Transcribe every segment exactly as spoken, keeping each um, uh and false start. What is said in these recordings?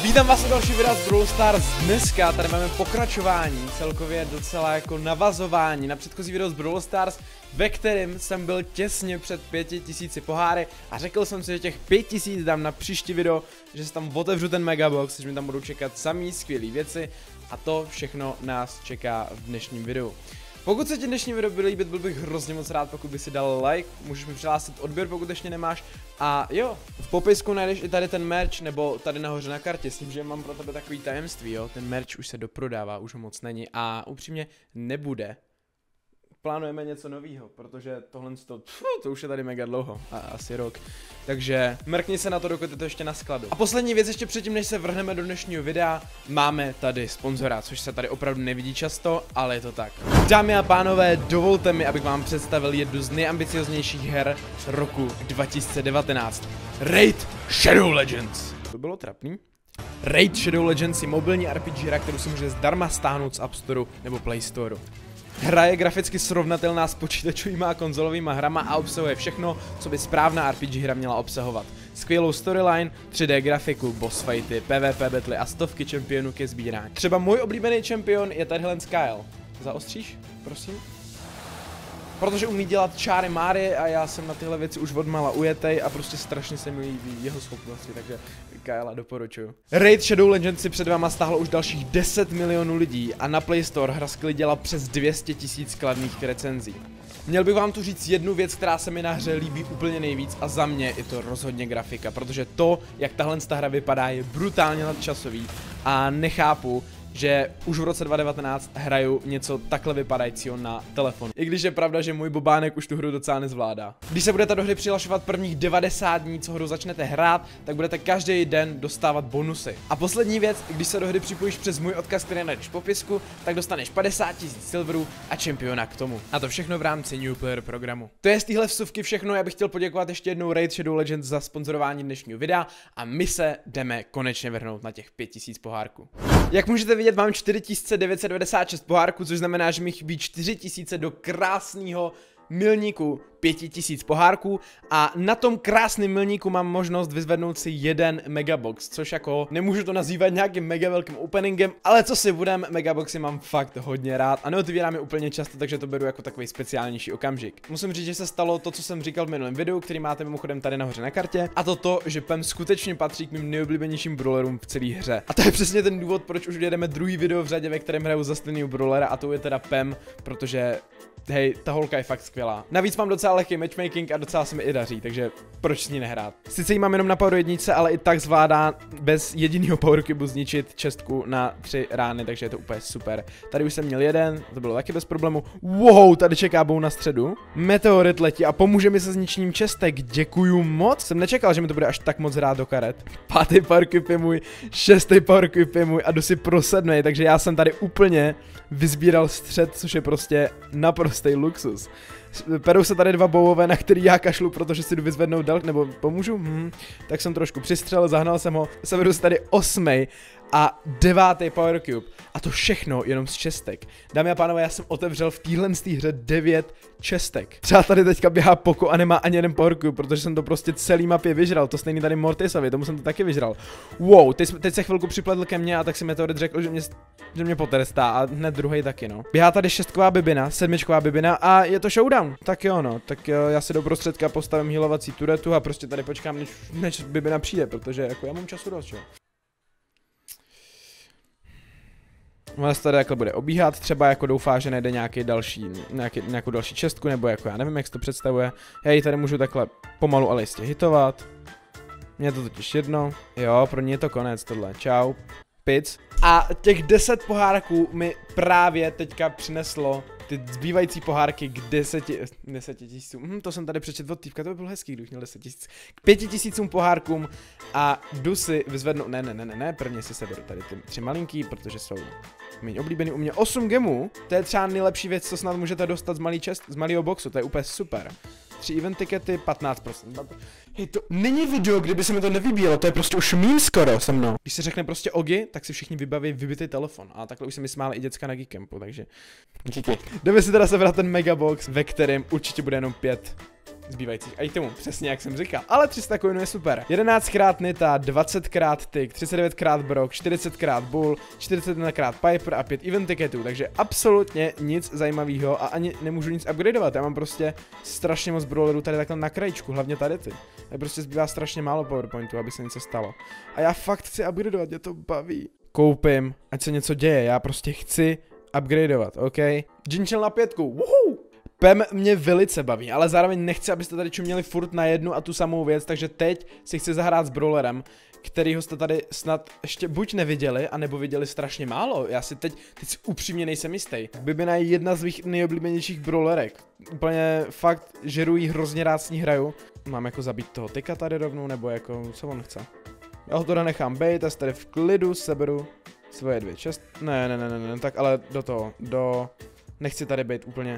Vítám vás u další videa z Brawl Stars. Dneska tady máme pokračování, celkově docela jako navazování na předchozí video z Brawl Stars, ve kterém jsem byl těsně před pěti tisíci poháry a řekl jsem si, že těch pět tisíc dám na příští video, že si tam otevřu ten megabox, že mi tam budou čekat samý skvělé věci a to všechno nás čeká v dnešním videu. Pokud se ti dnešní video bude líbit, byl bych hrozně moc rád, pokud by si dal like, můžeš mi přihlásit odběr, pokud ještě nemáš. A jo, v popisku najdeš i tady ten merch, nebo tady nahoře na kartě, s tím, že mám pro tebe takový tajemství, jo. Ten merch už se doprodává, už ho moc není a upřímně nebude. Plánujeme něco nového, protože tohle to, to už je tady mega dlouho, a asi rok. Takže mrkni se na to, dokud je to ještě na skladu. A poslední věc ještě předtím, než se vrhneme do dnešního videa, máme tady sponzora, což se tady opravdu nevidí často, ale je to tak. Dámy a pánové, dovolte mi, abych vám představil jednu z nejambicioznějších her roku dva tisíce devatenáct. Raid Shadow Legends. To bylo trapný. Raid Shadow Legends je mobilní R P G hra, kterou si můžete zdarma stáhnout z App Storeu nebo Play Storeu. Hra je graficky srovnatelná s počítačovýma a konzolovýma hrama a obsahuje všechno, co by správná R P G hra měla obsahovat. Skvělou storyline, tři dé grafiku, boss fighty, PvP battle a stovky čempionů ke sbírání. Třeba můj oblíbený čempion je tadyhle Kyle. Zaostříš, prosím? Protože umí dělat čáry máry a já jsem na tyhle věci už odmala ujetej a prostě strašně se mi líbí jeho schopnosti, takže Kyla doporučuju. Raid Shadow Legends si před váma stáhlo už dalších deset milionů lidí a na Play Store hra sklidila přes dvě stě tisíc kladných recenzí. Měl bych vám tu říct jednu věc, která se mi na hře líbí úplně nejvíc a za mě je to rozhodně grafika, protože to, jak tahle hra vypadá, je brutálně nadčasový a nechápu, že už v roce dva tisíce devatenáct hraju něco takhle vypadajícího na telefonu. I když je pravda, že můj bobánek už tu hru docela nezvládá. Když se budete do hry přihlašovat prvních devadesát dní, co hru začnete hrát, tak budete každý den dostávat bonusy. A poslední věc, když se do hry připojíš přes můj odkaz, který najdeš v popisku, tak dostaneš padesát tisíc silverů a čempiona k tomu. A to všechno v rámci New Player programu. To je z téhle vsuvky všechno, já bych chtěl poděkovat ještě jednou Raid Shadow Legends za sponzorování dnešního videa a my se jdeme konečně vrhnout na těch pět tisíc pohárků. Jak můžete vidět, mám čtyři tisíce devět set devadesát šest pohárků, což znamená, že mi chybí čtyři tisíce do krásného milníku pět tisíc pohárků a na tom krásném milníku mám možnost vyzvednout si jeden megabox, což jako nemůžu to nazývat nějakým mega velkým openingem, ale co si budem, megaboxy mám fakt hodně rád a neotvírám je úplně často, takže to beru jako takový speciálnější okamžik. Musím říct, že se stalo to, co jsem říkal v minulém videu, který máte mimochodem tady nahoře na kartě, a to to, že Pem skutečně patří k mým nejoblíbenějším brawlerům v celé hře. A to je přesně ten důvod, proč už jedeme druhý video v řadě, ve kterém hraju za stejného brawlera, a to je teda Pem, protože hej, ta holka je fakt skvělá. Navíc mám docela lehký matchmaking a docela se mi i daří, takže proč s ní nehrát? Sice ji mám jenom na power jedničce, ale i tak zvládá bez jediného power cube zničit čestku na tři rány, takže je to úplně super. Tady už jsem měl jeden, to bylo taky bez problému. Wow, tady čeká bow na středu. Meteorit letí a pomůže mi se zničením čestek, děkuju moc. Jsem nečekal, že mi to bude až tak moc hrát do karet. Pátý power cube je můj, šestý power cube je můj a jdu si pro sedmý, takže já jsem tady úplně vyzbíral střed, což je prostě naprostý luxus. Perou se tady dva bowové, na který já kašlu, protože si jdu vyzvednout dal, nebo pomůžu? Hm. Tak jsem trošku přistřel, zahnal jsem ho, severu se tady osmý a devátý power cube. A to všechno jenom z čestek. Dámy a pánové, já jsem otevřel v téhle hře devět čestek. Třeba tady teďka běhá Poko a nemá ani jeden power cube, protože jsem to prostě celý mapě vyžral. To stejný tady Mortisovi, tomu jsem to taky vyžral. Wow, teď, teď se chvilku připletl ke mně a tak si Meteorit řekl, že mě, že mě potrestá a hned druhý taky, no. Běhá tady šestková bibina, sedmičková bibina a je to showdown. Tak jo, no, tak jo, já si do prostředka postavím healovací turetu a prostě tady počkám, než, než bibina přijde, protože jako já mám času dost, jo. Ona se tady jako bude obíhat, třeba jako doufá, že najde nějaký další, nějaký, nějakou další čestku, nebo jako já nevím, jak se to představuje. Já ji tady můžu takhle pomalu, ale jistě hitovat. Mně je to totiž jedno. Jo, pro ní je to konec tohle. Čau. Pic. A těch deset pohárků mi právě teďka přineslo ty zbývající pohárky k deseti, deseti tisícům. Hm, to jsem tady přečetl od týpka, to by bylo hezký, kdybych měl deset tisíc. K pěti tisícům pohárkům a jdu si vyzvednout, ne, ne, ne, ne, ne, prvně si seberu tady ty tři malinký, protože jsou méně oblíbený u mě. osm gemů, to je třeba nejlepší věc, co snad můžete dostat z malý čest, z malého boxu, to je úplně super. tři event tikety, patnáct procent. Hej, to není video, kdyby se mi to nevybíjelo, to je prostě už mím skoro se mnou. Když se řekne prostě Ogi, tak si všichni vybaví vybitý telefon. A takhle už se mi smály i děcka na Geekcampu, takže... Jdeme si teda sebrat ten megabox, ve kterém určitě bude jenom pět zbývajících itemů, přesně jak jsem říkal. Ale tři sta coinů je super. jedenáct krát Nita, dvacet krát Tick, třicet devět krát Brock, čtyřicet krát Bull, čtyřicet jedna krát Piper a pět event ticketů, takže absolutně nic zajímavého a ani nemůžu nic upgradeovat. Já mám prostě strašně moc brawlerů tady takhle na krajičku, hlavně tady ty. Tady prostě zbývá strašně málo powerpointů, aby se něco stalo. A já fakt chci upgradeovat, mě to baví. Koupím, ať se něco děje, já prostě chci upgradeovat, OK? Ginchel na pětku, woohoo! Pem mě velice baví, ale zároveň nechci, abyste tady čuměli furt na jednu a tu samou věc, takže teď si chci zahrát s brawlerem, kterýho jste tady snad ještě buď neviděli, anebo viděli strašně málo. Já si teď, teď si upřímně nejsem jistý. Bibina je jedna z mých nejoblíbenějších brawlerek. Úplně fakt žeru jí, hrozně rád s ní hraju. Mám jako zabít toho Ticka tady rovnou, nebo jako, co on chce? Já ho teda nechám bejt a tady v klidu seberu svoje dvě čest... Ne, ne, ne, ne, ne, tak ale do toho, do... Nechci tady být úplně...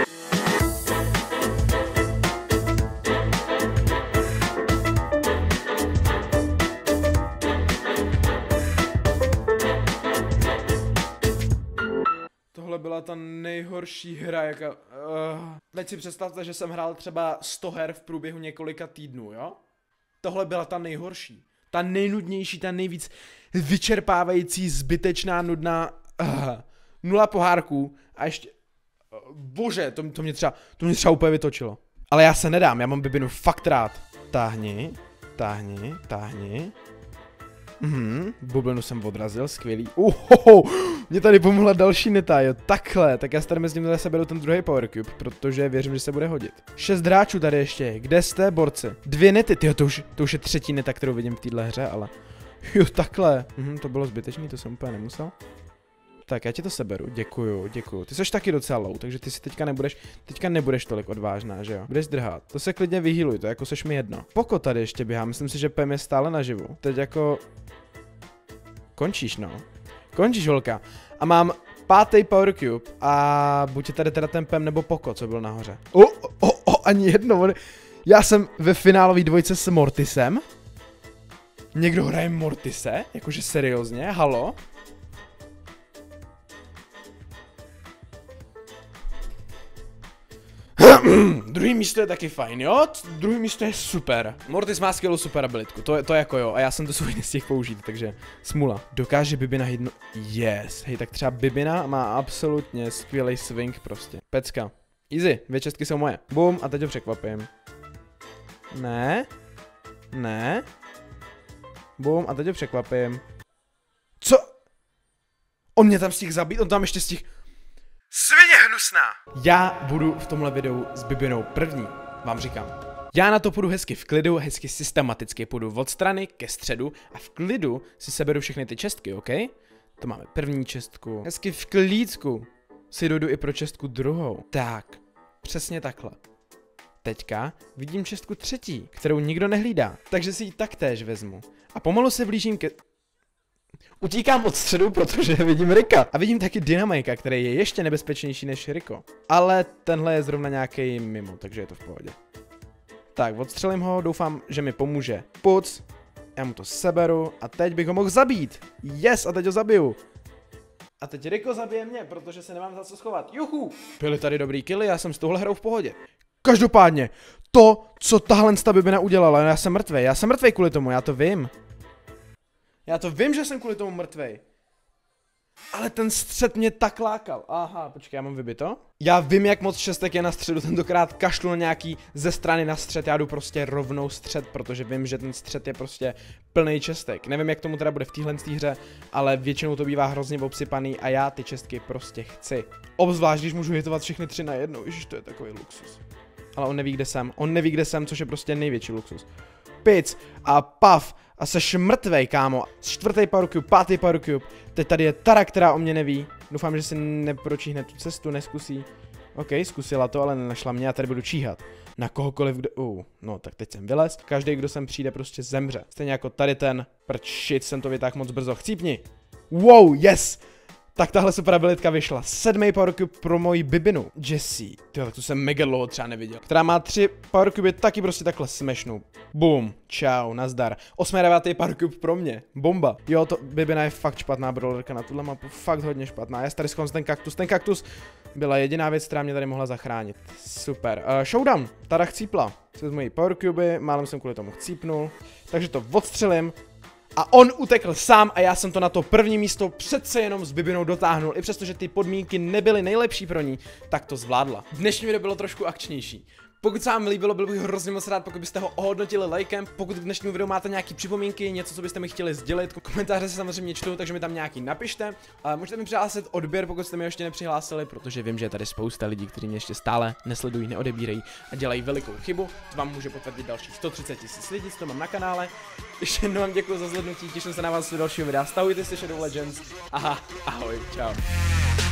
Tohle byla ta nejhorší hra, jaká... Uh. Teď si představte, že jsem hrál třeba sto her v průběhu několika týdnů, jo? Tohle byla ta nejhorší. Ta nejnudnější, ta nejvíc vyčerpávající, zbytečná, nudná... Uh. Nula pohárků a ještě... Uh, bože, to, to, mě třeba, to mě třeba úplně vytočilo. Ale já se nedám, já mám Bibinu fakt rád. Táhni, táhni, táhni. Mhm, bublinu jsem odrazil, skvělý. Uhoho, mě tady pomohla další Nita, jo, takhle. Tak já si tady mezi tím zase beru ten druhý Power Cube, protože věřím, že se bude hodit. Šest hráčů tady ještě, kde jste, borci? Dvě Nity, tyjo, to už, to už je třetí Nita, kterou vidím v téhle hře, ale... Jo, takhle. Mhm, to bylo zbytečný, to jsem úplně nemusel. Tak, já ti to seberu, děkuju, děkuju. Ty jsi taky docela low, takže ty si teďka nebudeš, teďka nebudeš tolik odvážná, že jo? Budeš drhat. To se klidně vyhýluj, to jako seš mi jedno. Poko tady ještě běhá, myslím si, že Pem je stále naživu. Teď jako... Končíš, no. Končíš, holka. A mám pátý Power Cube a buď je tady teda ten Pem nebo Poko, co byl nahoře. O, o, o, ani jedno, on... Já jsem ve finálové dvojce s Mortisem. Někdo hraje Mortise? Jakože seriózně, halo? Druhý místo je taky fajn, jo? Druhý místo je super. Mortis má skvělou super abilitku, to, to jako jo, a já jsem to svůj nestihl použít, takže smula. Dokáže Bibina hydno... Yes, hej, tak třeba Bibina má absolutně skvělý swing prostě. Pecka. Easy, dvě čestky jsou moje. Bum, a teď ho překvapím. Ne. Ne. Bum, a teď ho překvapím. Co? On mě tam stihl zabít, on tam ještě stihl... Svině hnusná! Já budu v tomhle videu s Bibinou první, vám říkám. Já na to půjdu hezky v klidu, hezky systematicky půjdu od strany ke středu a v klidu si seberu všechny ty čestky, OK? To máme první čestku. Hezky v klídku si dojdu i pro čestku druhou. Tak, přesně takhle. Teďka vidím čestku třetí, kterou nikdo nehlídá, takže si ji taktéž vezmu. A pomalu se blížím ke... Utíkám od středu, protože vidím Rika. A vidím taky Dynamika, který je ještě nebezpečnější než Rico. Ale tenhle je zrovna nějaký mimo, takže je to v pohodě. Tak, odstřelím ho, doufám, že mi pomůže. Puc, já mu to seberu a teď bych ho mohl zabít. Yes, a teď ho zabiju. A teď Rico zabije mě, protože se nemám za co schovat. Juhu! Byly tady dobrý killy, já jsem s touhle hrou v pohodě. Každopádně, to, co tahle Bibina udělala, já jsem mrtvej, já jsem mrtvej kvůli tomu, já to vím. Já to vím, že jsem kvůli tomu mrtvej. Ale ten střed mě tak lákal. Aha, počkej, já mám vybito. Já vím, jak moc šestek je na středu, tentokrát kašlu na nějaký ze strany na střed, já jdu prostě rovnou střed, protože vím, že ten střed je prostě plný čestek. Nevím, jak tomu teda bude v téhle hře, ale většinou to bývá hrozně obsypaný a já ty čestky prostě chci. Obzvlášť, když můžu hitovat všechny tři na jednou, ježiš, to je takový luxus. Ale on neví, kde jsem, on neví, kde jsem, což je prostě největší luxus. Pic a paf a seš mrtvej, kámo. Čtvrtý Power Cube, pátý Power Cube. Teď tady je Tara, která o mě neví. Doufám, že si nepročíhne tu cestu, neskusí. OK, zkusila to, ale nenašla mě, já tady budu číhat. Na kohokoliv, kdo... Uh, no tak teď jsem vylez. Každý, kdo sem přijde, prostě zemře. Stejně jako tady ten. Prčit, jsem to vytáhl moc brzo. Chcípni. Wow, yes! Tak tahle super abilitka vyšla. Sedmý Power Cube pro moji Bibinu. Jessie. Tyjo, tak tu jsem mega dlouho třeba neviděl. Která má tři Power Cube, taky prostě takhle smashnou. Boom. Čau, nazdar. Osmý devátý Power Cube pro mě. Bomba. Jo, to Bibina je fakt špatná brawlerka na tuhle mapu. Fakt hodně špatná. Já tady zkonc ten kaktus. Ten kaktus byla jediná věc, která mě tady mohla zachránit. Super. Uh, showdown. Tada chcípla. Vezmu moji Power Cube, málem jsem kvůli tomu chcípnul. Takže to odstřelím. A on utekl sám a já jsem to na to první místo přece jenom s Bibinou dotáhnul. I přestože ty podmínky nebyly nejlepší pro ní, tak to zvládla. Dnešní video bylo trošku akčnější. Pokud se vám líbilo, byl bych hrozně moc rád, pokud byste ho ohodnotili lajkem. Pokud k dnešnímu videu máte nějaké připomínky, něco, co byste mi chtěli sdělit, komentáře se samozřejmě čtou, takže mi tam nějaký napište. A můžete mi přihlásit odběr, pokud jste mi ještě nepřihlásili, protože vím, že je tady spousta lidí, kteří mě ještě stále nesledují, neodebírají a dělají velikou chybu. To vám může potvrdit dalších sto třicet tisíc lidí, co to mám na kanále. Ještě jednou vám děkuji za zhlédnutí, těším se na vás u dalšího videa. Stahujte si Shadow Legends. Aha, ahoj, čau.